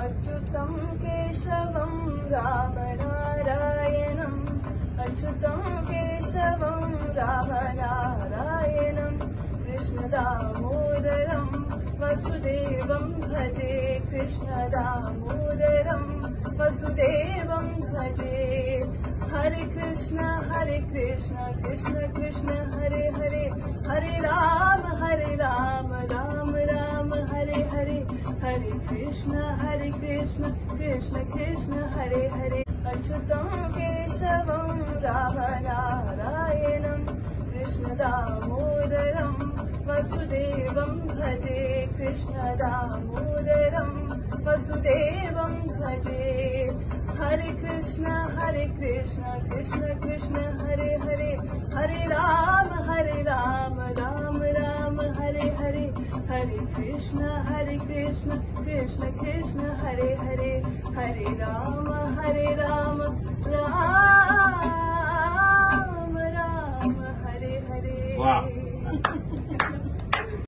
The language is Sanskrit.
अच्युतं केशवं राम नारायणम् अच्युतं केशवं राम नारायणम् कृष्णदामोदरं वसुदेवं भजे कृष्णदामोदरं वसुदेवं भजे हरे कृष्ण कृष्ण कृष्ण हरे हरे हरे राम राम राम हरे हरे हरे कृष्ण कृष्ण कृष्ण हरे हरे अच्युतं केशवं राम नारायणम् कृष्णदामोदरं वसुदेवं भजे कृष्णदामोदरं वसुदेवं भजे हरे कृष्ण कृष्ण कृष्ण हरे हरे हरे राम राम राम हरे हरे हरे कृष्ण कृष्ण कृष्ण हरे हरे हरे राम राम राम हरे हरे। वाह।